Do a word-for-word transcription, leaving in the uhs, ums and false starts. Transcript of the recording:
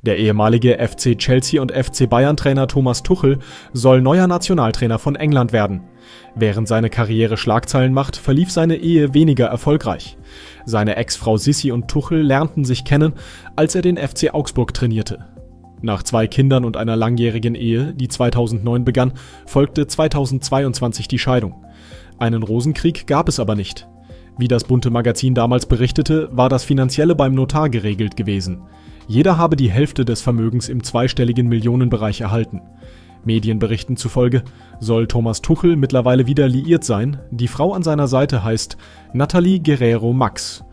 Der ehemalige F C Chelsea und F C Bayern-Trainer Thomas Tuchel soll neuer Nationaltrainer von England werden. Während seine Karriere Schlagzeilen macht, verlief seine Ehe weniger erfolgreich. Seine Ex-Frau Sissi und Tuchel lernten sich kennen, als er den F C Augsburg trainierte. Nach zwei Kindern und einer langjährigen Ehe, die zweitausendneun begann, folgte zweitausendzweiundzwanzig die Scheidung. Einen Rosenkrieg gab es aber nicht. Wie das Bunte Magazin damals berichtete, war das Finanzielle beim Notar geregelt gewesen. Jeder habe die Hälfte des Vermögens im zweistelligen Millionenbereich erhalten. Medienberichten zufolge soll Thomas Tuchel mittlerweile wieder liiert sein. Die Frau an seiner Seite heißt Nathalie Guerrero Max.